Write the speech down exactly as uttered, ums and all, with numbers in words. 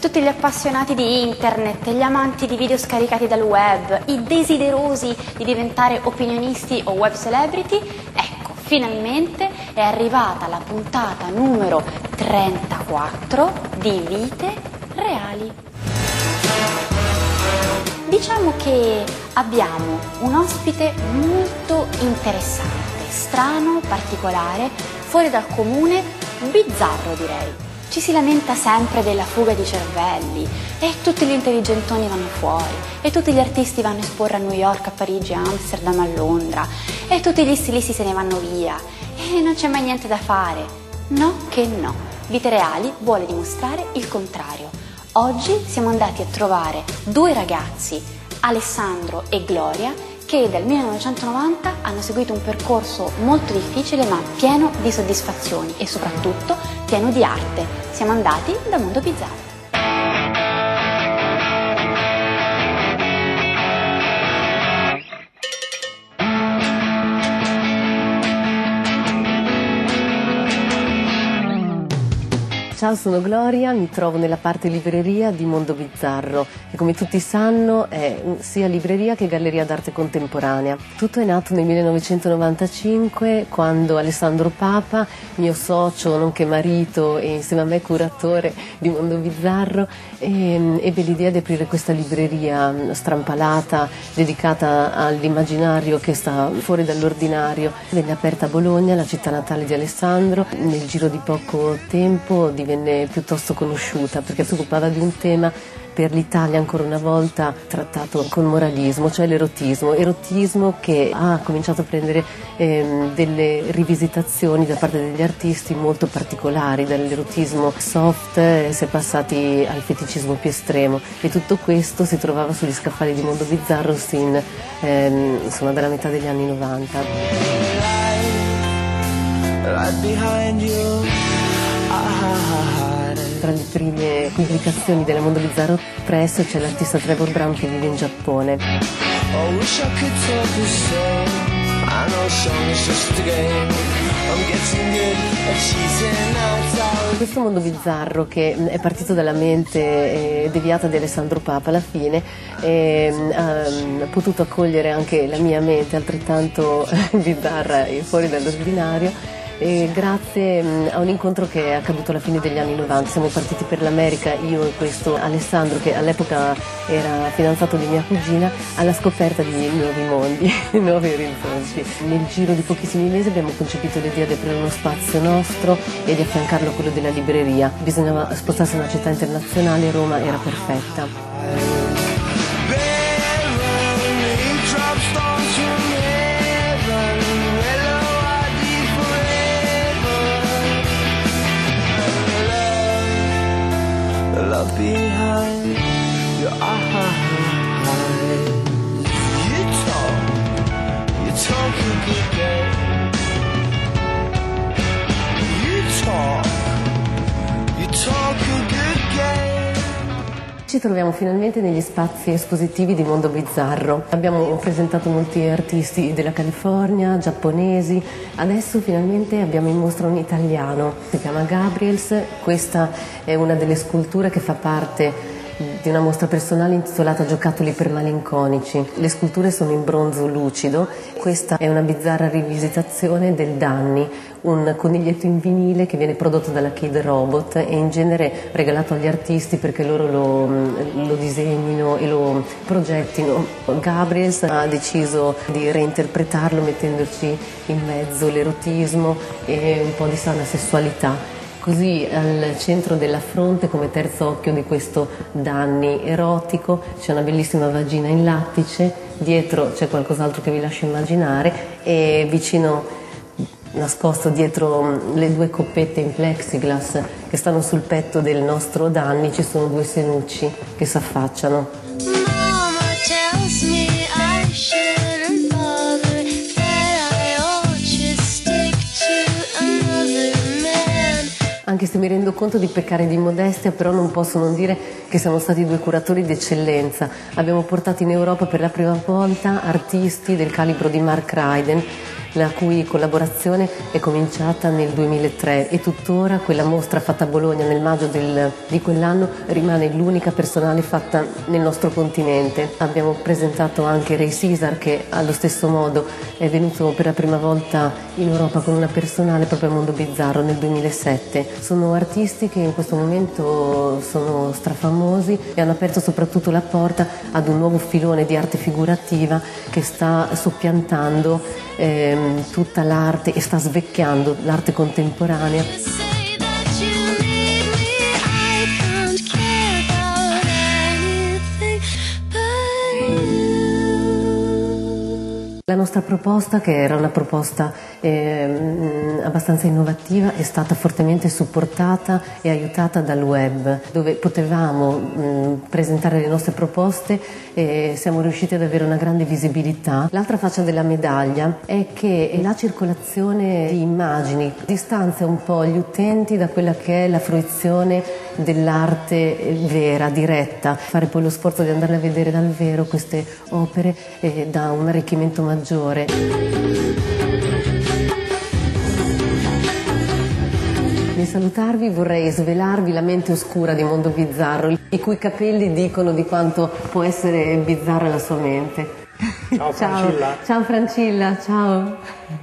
tutti gli appassionati di internet, gli amanti di video scaricati dal web, i desiderosi di diventare opinionisti o web celebrity, ecco, finalmente è arrivata la puntata numero trentaquattro di Vite Reali. Diciamo che abbiamo un ospite molto interessante, strano, particolare, fuori dal comune, bizzarro direi. Ci si lamenta sempre della fuga di cervelli e tutti gli intelligentoni vanno fuori e tutti gli artisti vanno a esporre a New York, a Parigi, a Amsterdam, a Londra e tutti gli stilisti se ne vanno via e non c'è mai niente da fare. No che no, Vite Reali vuole dimostrare il contrario. Oggi siamo andati a trovare due ragazzi, Alessandro e Gloria, che dal millenovecentonovanta hanno seguito un percorso molto difficile ma pieno di soddisfazioni e soprattutto pieno di arte. Siamo andati da Mondo Bizzarro. Ciao, sono Gloria, mi trovo nella parte libreria di Mondo Bizzarro, che come tutti sanno è sia libreria che galleria d'arte contemporanea. Tutto è nato nel millenovecentonovantacinque, quando Alessandro Papa, mio socio nonché marito e insieme a me curatore di Mondo Bizzarro, ebbe l'idea di aprire questa libreria strampalata, dedicata all'immaginario che sta fuori dall'ordinario. Venne aperta a Bologna, la città natale di Alessandro. Nel giro di poco tempo divenne piuttosto conosciuta perché si occupava di un tema per l'Italia ancora una volta trattato con moralismo, cioè l'erotismo, erotismo che ha cominciato a prendere ehm, delle rivisitazioni da parte degli artisti molto particolari, dall'erotismo soft eh, si è passati al feticismo più estremo, e tutto questo si trovava sugli scaffali di Mondo Bizzarro sin ehm, insomma dalla metà degli anni novanta. Tra le prime pubblicazioni della Mondo Bizzarro Press c'è l'artista Trevor Brown che vive in Giappone. Questo Mondo Bizzarro, che è partito dalla mente eh, deviata di Alessandro Papa, alla fine eh, ha potuto accogliere anche la mia mente altrettanto bizzarra e fuori dall'ordinario. E grazie a un incontro che è accaduto alla fine degli anni novanta, siamo partiti per l'America, io e questo Alessandro, che all'epoca era fidanzato di mia cugina, alla scoperta di nuovi mondi, nuovi orizzonti. Nel giro di pochissimi mesi abbiamo concepito l'idea di aprire uno spazio nostro e di affiancarlo a quello della libreria. Bisognava spostarsi in una città internazionale, Roma era perfetta. Behind your eyes, you talk, you talk a good game. You talk, you talk a good game. Ci troviamo finalmente negli spazi espositivi di Mondo Bizzarro. Abbiamo presentato molti artisti della California, giapponesi, adesso finalmente abbiamo in mostra un italiano, si chiama Gabriels. Questa è una delle sculture che fa parte di una mostra personale intitolata Giocattoli per malinconici. Le sculture sono in bronzo lucido. Questa è una bizzarra rivisitazione del Danny, un coniglietto in vinile che viene prodotto dalla Kid Robot e in genere regalato agli artisti perché loro lo, lo disegnino e lo progettino. Gabriels ha deciso di reinterpretarlo mettendoci in mezzo l'erotismo e un po' di sana sessualità. Così al centro della fronte, come terzo occhio di questo Danny erotico, c'è una bellissima vagina in lattice, dietro c'è qualcos'altro che vi lascio immaginare e vicino, nascosto dietro le due coppette in plexiglass che stanno sul petto del nostro Danny, ci sono due senucci che si affacciano. Mama tells me I shouldn't bother, that I ought to stick to another man. Anche se mi rendo conto di peccare di modestia, però non posso non dire che siamo stati due curatori d'eccellenza. Abbiamo portato in Europa per la prima volta artisti del calibro di Mark Ryden la cui collaborazione è cominciata nel duemilatré e tuttora quella mostra fatta a Bologna nel maggio del, di quell'anno rimane l'unica personale fatta nel nostro continente. Abbiamo presentato anche Ray Cesar, che allo stesso modo è venuto per la prima volta in Europa con una personale proprio al Mondo Bizzarro nel duemilasette. Sono artisti che in questo momento sono strafamosi e hanno aperto soprattutto la porta ad un nuovo filone di arte figurativa che sta soppiantando ehm, tutta l'arte e sta svecchiando l'arte contemporanea. Say that you need me, I can't care about anything but you. La nostra proposta, che era una proposta eh, abbastanza innovativa, è stata fortemente supportata e aiutata dal web, dove potevamo mh, presentare le nostre proposte e siamo riusciti ad avere una grande visibilità. L'altra faccia della medaglia è che la circolazione di immagini distanzia un po' gli utenti da quella che è la fruizione dell'arte vera, diretta. Fare poi lo sforzo di andare a vedere dal vero queste opere eh, dà un arricchimento maggiore. Nel salutarvi vorrei svelarvi la mente oscura di Mondo Bizzarro, i cui capelli dicono di quanto può essere bizzarra la sua mente. Ciao Francilla. Ciao Francilla, ciao.